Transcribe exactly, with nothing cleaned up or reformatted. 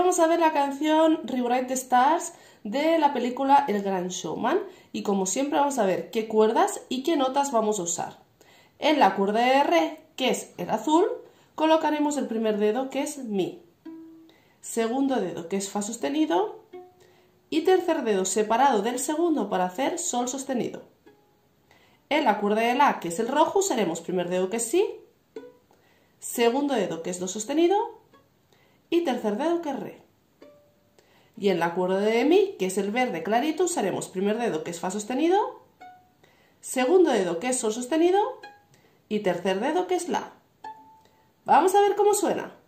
vamos a ver la canción Rewrite the Stars de la película El Gran Showman. Y como siempre vamos a ver qué cuerdas y qué notas vamos a usar. En la cuerda de Re, que es el azul, colocaremos el primer dedo, que es Mi. Segundo dedo, que es Fa sostenido. Y tercer dedo separado del segundo para hacer Sol sostenido. En la cuerda de La, que es el rojo, usaremos primer dedo, que es Si. Segundo dedo, que es Do sostenido. Y tercer dedo, que es Re. Y en la cuerda de Mi, que es el verde clarito, usaremos primer dedo, que es Fa sostenido. Segundo dedo, que es Sol sostenido. Y tercer dedo, que es La. Vamos a ver cómo suena.